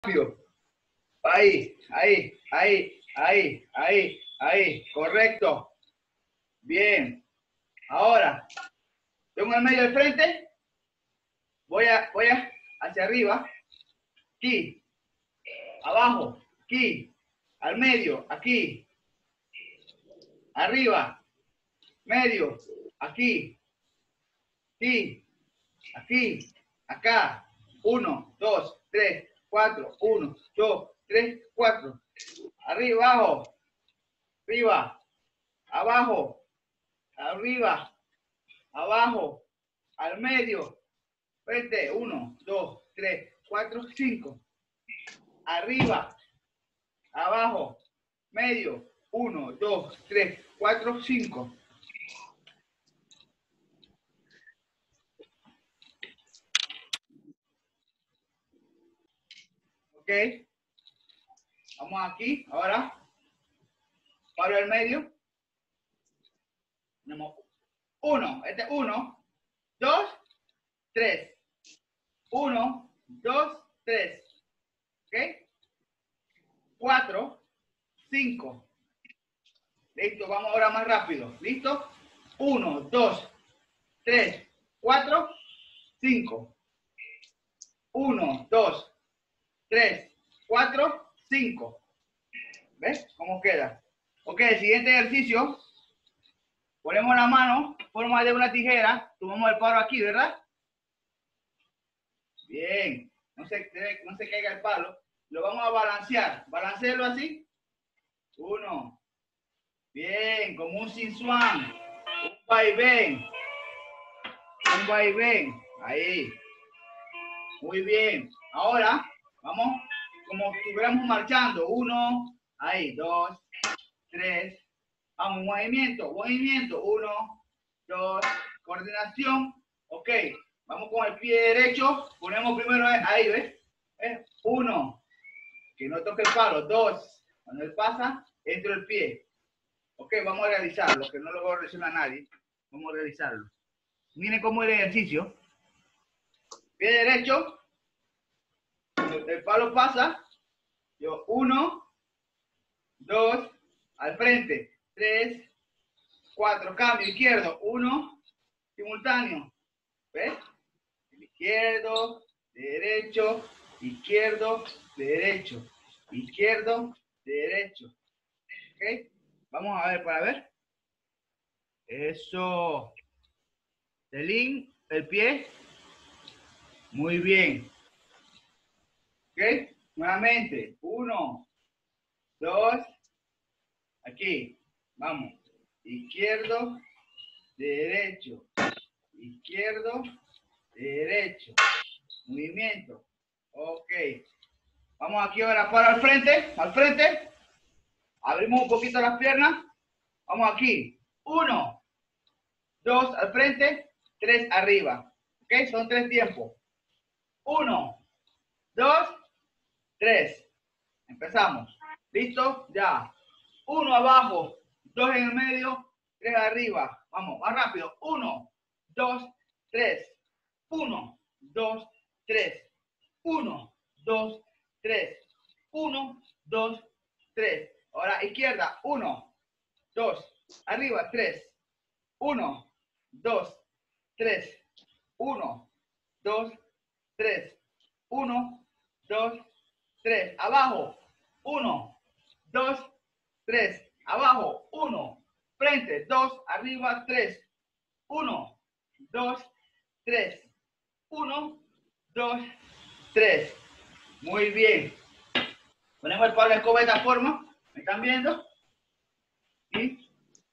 rápido. Ahí. Correcto. Bien. Ahora, tengo el medio del frente. Voy hacia arriba. Aquí. Abajo. Aquí. Al medio. Aquí. Arriba. Medio. Aquí. Aquí. Aquí. Acá. 1, 2, 3, 4. 1, 2, 3, 4. Arriba, abajo. Arriba. Abajo. Arriba. Abajo. Al medio. Frente. 1, 2, 3, 4, 5. Arriba. Abajo. Medio. 1, 2, 3, 4, 5. Ok. Vamos aquí. Ahora. Paro el medio. Tenemos 1. Este es 1, 2, 3. 1, 2, 3. ¿Ok? 4, 5. Listo, vamos ahora más rápido. ¿Listo? 1, 2, 3, 4, 5. 1, 2, 3, 4, 5. ¿Ves cómo queda? Ok, el siguiente ejercicio. Ponemos la mano en forma de una tijera. Tomamos el palo aquí, ¿verdad? Bien. No se caiga el palo. Lo vamos a balancear. Balancearlo así. 1. Bien, como un sinswan. Un vaivén. Un vaivén. Ahí. Muy bien. Ahora, vamos como si estuviéramos marchando. 1, ahí, 2, 3. Vamos, movimiento. 1, 2, coordinación. Ok. Vamos con el pie derecho. Ponemos primero ahí, ¿ves? 1. Que no toque el palo. 2. Cuando él pasa, entro el pie. Ok, vamos a realizarlo, que no lo voy a realizar a nadie. Vamos a realizarlo. Miren cómo es el ejercicio. Pie derecho. El palo pasa. Yo 1, 2, al frente. 3, 4. Cambio izquierdo. 1, simultáneo. ¿Ves? Izquierdo, derecho, izquierdo, derecho, izquierdo, derecho. ¿Ok? Vamos a ver para ver. Eso. Celín, el pie. Muy bien. ¿Ok? Nuevamente. 1, 2. Aquí. Vamos. Izquierdo, derecho. Izquierdo, derecho. Movimiento. Ok. Vamos aquí ahora para el frente. Al frente. Abrimos un poquito las piernas. Vamos aquí. 1, 2 al frente, 3 arriba. ¿Ok? Son 3 tiempos. 1, 2, 3. Empezamos. ¿Listo? Ya. 1 abajo, 2 en el medio, 3 arriba. Vamos, más rápido. 1, 2, 3. 1, 2, 3. 1, 2, 3. 1, 2, 3. Ahora izquierda. 1, 2. Arriba. 3. 1, 2, 3. 1, 2, 3. 1, 2, 3. Abajo. 1, 2, 3. Abajo. 1. Frente. 2. Arriba. 3. 1, 2, 3. 1, 2, 3. Muy bien. Ponemos el palo de escoba de esta forma. ¿Me están viendo? ¿Sí?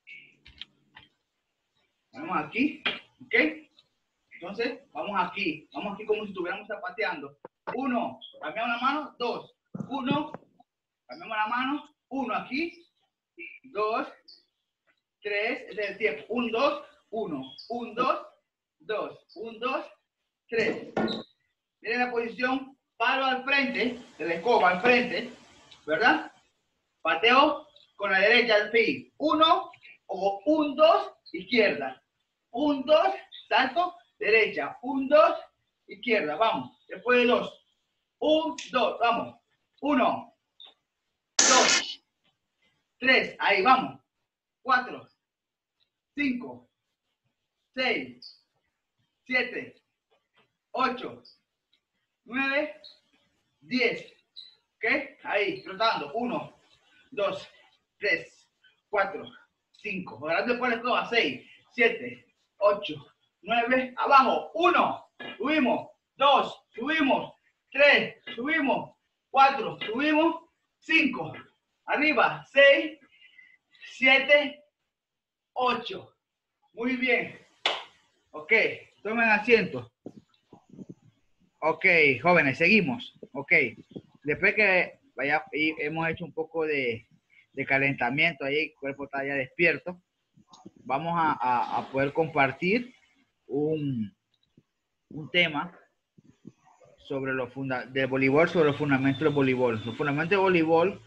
Ponemos aquí. ¿Ok? Entonces, vamos aquí como si estuviéramos zapateando. 1, cambiamos la mano, 2, 1, cambiamos la mano, 1 aquí, 2, 3, ese es el tiempo. 1, 2, 1, 1, 2, 2, 1, 2, 3. Miren la posición, palo al frente, de la escoba al frente, ¿verdad? Pateo con la derecha al fin. 1 o 1, 2, izquierda. 1, 2, salto, derecha. 1, 2, izquierda. Vamos. Después de 2. 1, 2. Vamos. 1, 2, 3. Ahí vamos. 4, 5, 6, 7, 8, 9, 10. ¿Ok? Ahí, trotando. 1, 2, 3, 4, 5. Ahora después le coja 6, 7, 8, 9. Abajo. 1. Subimos. 2. Subimos. 3. Subimos. 4. Subimos. 5. Arriba. 6, 7, 8. Muy bien. Ok. Tomen asiento. Ok, jóvenes, seguimos. Ok. Después que vaya, y hemos hecho un poco de calentamiento, ahí el cuerpo está ya despierto, vamos a poder compartir un tema sobre del voleibol, sobre los fundamentos del voleibol. Los fundamentos del voleibol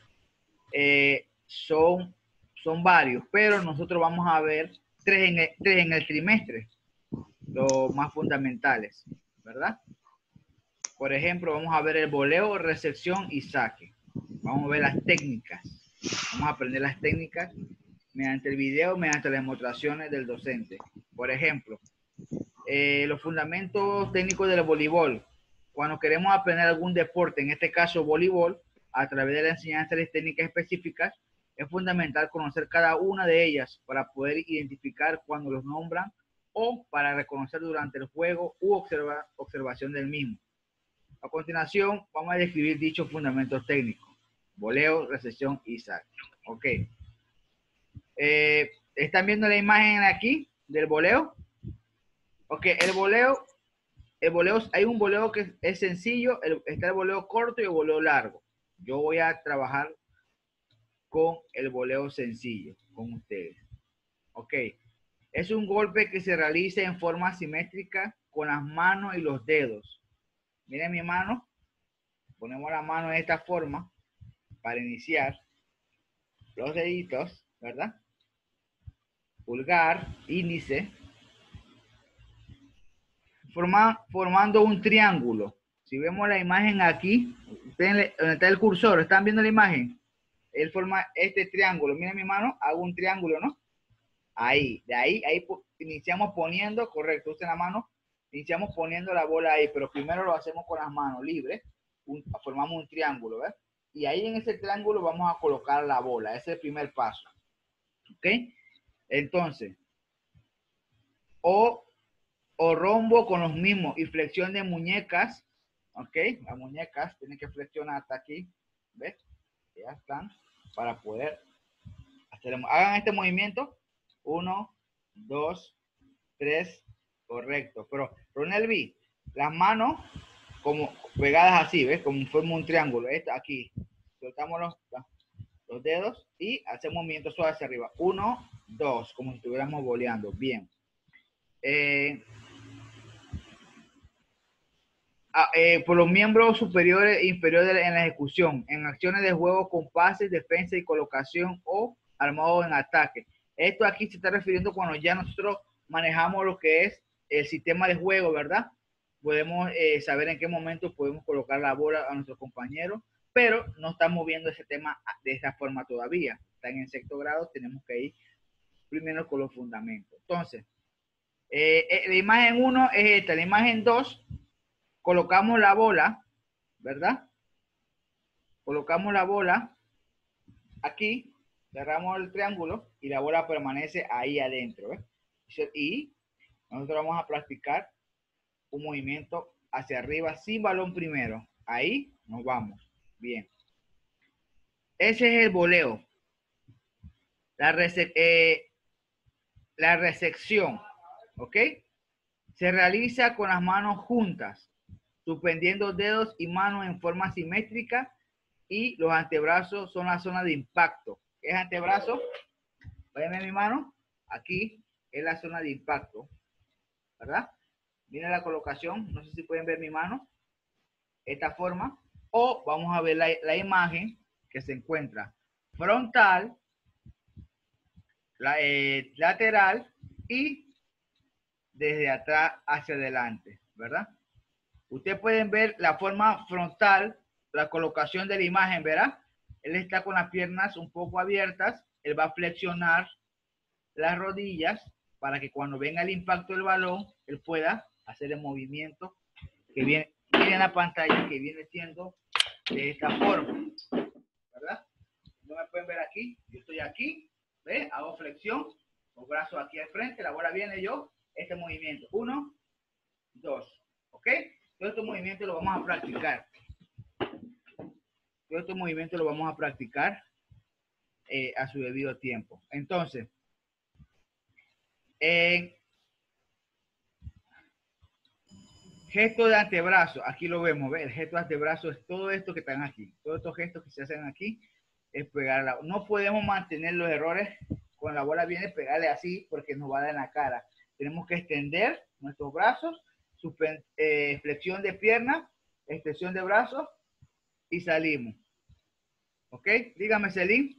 son varios, pero nosotros vamos a ver tres en el trimestre, los más fundamentales, ¿verdad? Por ejemplo, vamos a ver el voleo, recepción y saque. Vamos a ver las técnicas. Vamos a aprender las técnicas mediante el video, mediante las demostraciones del docente. Por ejemplo, los fundamentos técnicos del voleibol. Cuando queremos aprender algún deporte, en este caso voleibol, a través de la enseñanza de técnicas específicas, es fundamental conocer cada una de ellas para poder identificar cuando los nombran o para reconocer durante el juego u observación del mismo. A continuación, vamos a describir dichos fundamentos técnicos: voleo, recepción y saque. Ok. ¿Están viendo la imagen aquí del voleo? Ok, el voleo, hay un voleo que es sencillo, está el voleo corto y el voleo largo. Yo voy a trabajar con el voleo sencillo, con ustedes. Ok. Es un golpe que se realiza en forma simétrica con las manos y los dedos. Miren mi mano. Ponemos la mano de esta forma para iniciar. Los deditos, ¿verdad? Pulgar, índice, formando un triángulo. Si vemos la imagen aquí, donde está el cursor, ¿están viendo la imagen? Él forma este triángulo. Miren mi mano, hago un triángulo, ¿no? Ahí, ahí iniciamos poniendo, correcto, usen la mano, iniciamos poniendo la bola ahí, pero primero lo hacemos con las manos libres, formamos un triángulo, ¿ves? Y ahí en ese triángulo vamos a colocar la bola, ese es el primer paso, ¿ok? Entonces, o rombo con los mismos y flexión de muñecas, ¿ok? Las muñecas tienen que flexionar hasta aquí, ¿ves? Ya están, para poder hacer, hagan este movimiento, 1, 2, 3, correcto, pero Nelvi, las manos como pegadas así, ¿ves? Como forma un triángulo, esto aquí, soltamos los dedos y hacemos movimiento suave hacia arriba, 1, 2, como si estuviéramos boleando, bien. Por los miembros superiores e inferiores en la ejecución, en acciones de juego con pases, defensa y colocación o armado en ataque. Esto aquí se está refiriendo cuando ya nosotros manejamos lo que es el sistema de juego, ¿verdad? Podemos saber en qué momento podemos colocar la bola a nuestros compañeros, pero no estamos viendo ese tema de esa forma todavía. Está en el sexto grado, tenemos que ir primero con los fundamentos. Entonces, la imagen 1 es esta, la imagen 2, colocamos la bola, ¿verdad? Colocamos la bola aquí, cerramos el triángulo y la bola permanece ahí adentro, ¿ves? Y nosotros vamos a practicar un movimiento hacia arriba sin balón primero. Ahí nos vamos. Bien. Ese es el voleo. La recepción, ¿ok? Se realiza con las manos juntas, suspendiendo dedos y manos en forma simétrica, y los antebrazos son la zona de impacto. ¿Qué es antebrazo? Vayan a mi mano. Aquí es la zona de impacto, ¿verdad? Miren la colocación. No sé si pueden ver mi mano. Esta forma. O vamos a ver la imagen que se encuentra frontal, lateral y desde atrás hacia adelante, ¿verdad? Ustedes pueden ver la forma frontal la colocación de la imagen, ¿verdad? Él está con las piernas un poco abiertas, él va a flexionar las rodillas para que cuando venga el impacto del balón, él pueda hacer el movimiento que viene en la pantalla, que viene siendo de esta forma, ¿verdad? No me pueden ver aquí, yo estoy aquí, ¿ves? Hago flexión, los brazos aquí al frente, la bola viene yo, este movimiento, 1, 2, ¿ok? Todo este movimiento lo vamos a practicar. Todo este movimiento lo vamos a practicar a su debido tiempo. Entonces, gesto de antebrazo, aquí lo vemos, ¿ves? El gesto de antebrazo es todo esto que están aquí. Todos estos gestos que se hacen aquí es pegarla. No podemos mantener los errores cuando la bola viene, pegarle así porque nos va a dar en la cara. Tenemos que extender nuestros brazos, flexión de pierna, extensión de brazos y salimos. ¿Ok? Dígame, Celín.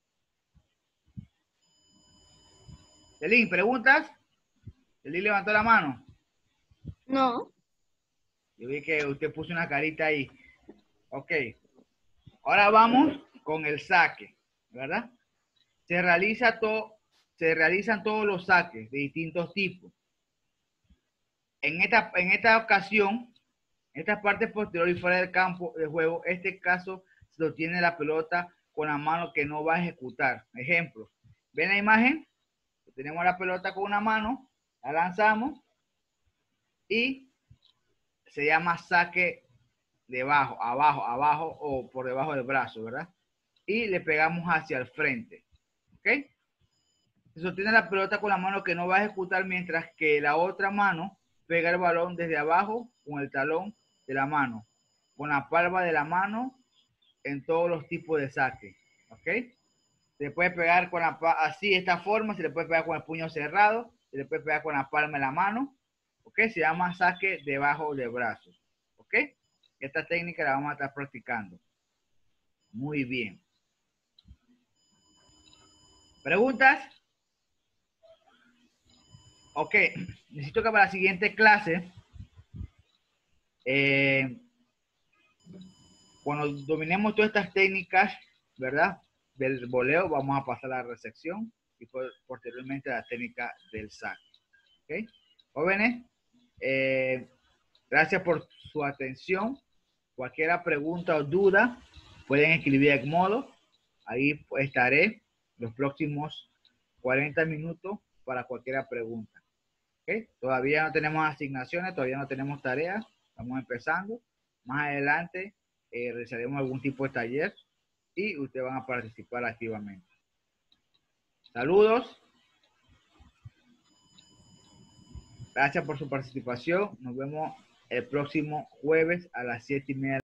Celín, ¿preguntas? Celín levantó la mano. No. Yo vi que usted puso una carita ahí. Ok. Ahora vamos con el saque, ¿verdad? Se realizan todos los saques de distintos tipos. En esta ocasión, esta parte posterior y fuera del campo de juego, este caso se lo tiene la pelota con la mano que no va a ejecutar. Ejemplo, ¿ven la imagen? Tenemos la pelota con una mano, la lanzamos y se llama saque debajo, abajo o por debajo del brazo, ¿verdad? Y le pegamos hacia el frente, ¿ok? Se sostiene la pelota con la mano que no va a ejecutar mientras que la otra mano pega el balón desde abajo con el talón de la mano, con la palma de la mano en todos los tipos de saque, ¿ok? Se le puede pegar con así, de esta forma, se le puede pegar con el puño cerrado, se le puede pegar con la palma de la mano, ¿ok? Se llama saque debajo del brazo, ¿ok? Esta técnica la vamos a estar practicando. Muy bien. ¿Preguntas? Ok, necesito que para la siguiente clase, cuando dominemos todas estas técnicas, ¿verdad? Del voleo, vamos a pasar a la recepción y posteriormente a la técnica del saque. ¿Ok? Jóvenes, gracias por su atención. Cualquier pregunta o duda, pueden escribir en modo. Ahí estaré los próximos 40 minutos para cualquier pregunta. ¿Okay? Todavía no tenemos asignaciones, todavía no tenemos tareas, estamos empezando. Más adelante realizaremos algún tipo de taller y ustedes van a participar activamente. Saludos. Gracias por su participación. Nos vemos el próximo jueves a las 7:30.